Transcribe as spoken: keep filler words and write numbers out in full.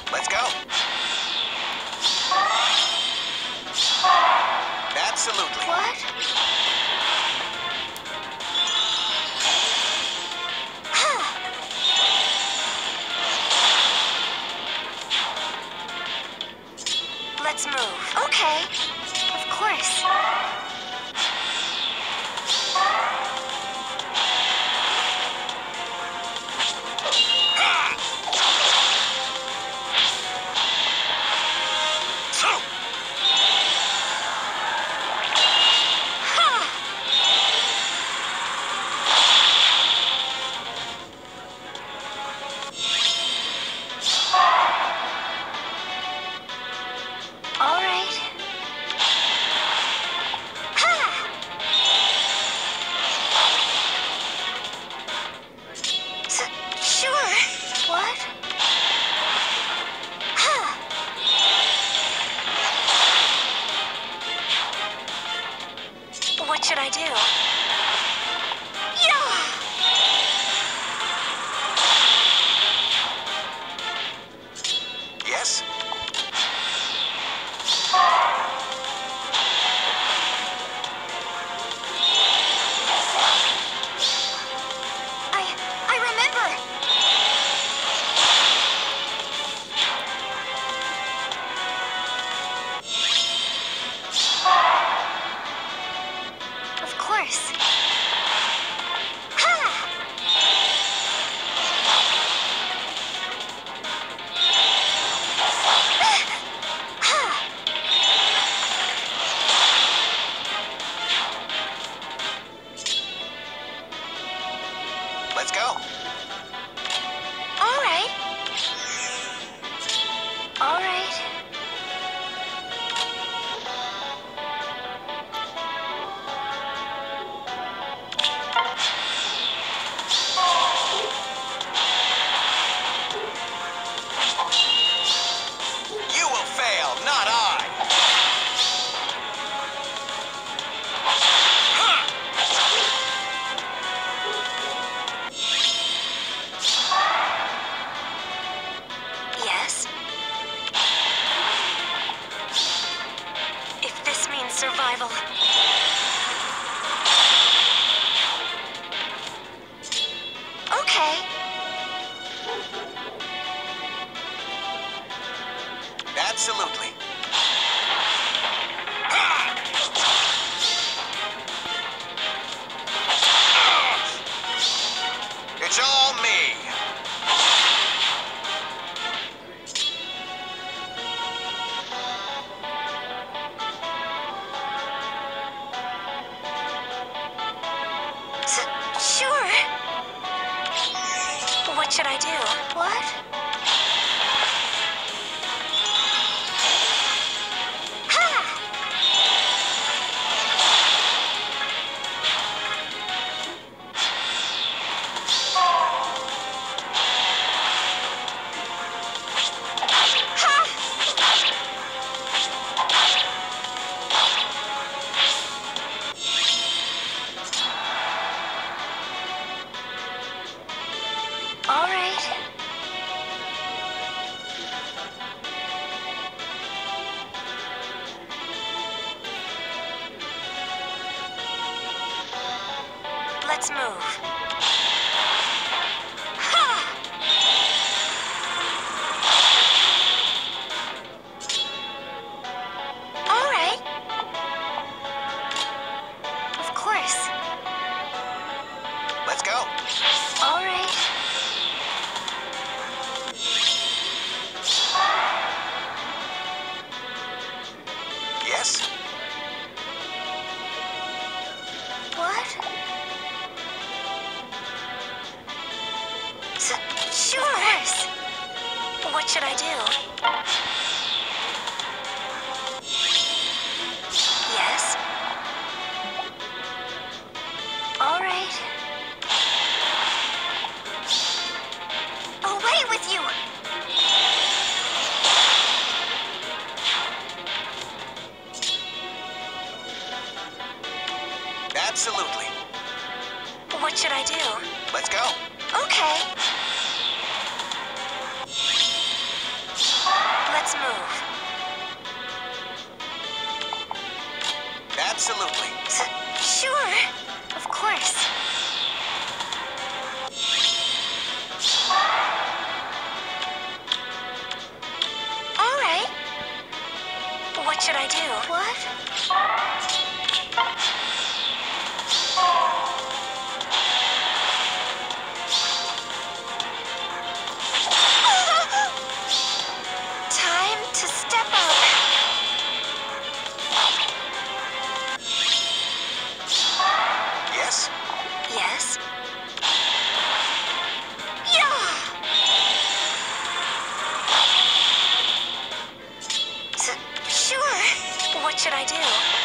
Let's go. Absolutely. What? Let's move. Okay. Of course. What should I do? Yeah! Yes? I... I remember! Of course. Ha! Let's go. All right. All right. You will fail, not I. Yes? If this means survival. Okay. Absolutely. It's all me. S- sure. What should I do? What? Ha! All right. Let's move. Ha! All right. Of course. Let's go. All right. Yes? What? S- sure. Of course. What should I do? Yes? All right. Away with you! Absolutely. What should I do? Let's go. Okay. Let's move. Absolutely. S- sure. Of course. All right. What should I do? What? Time to step up. Yes? Yes? Yeah! S- sure. What should I do?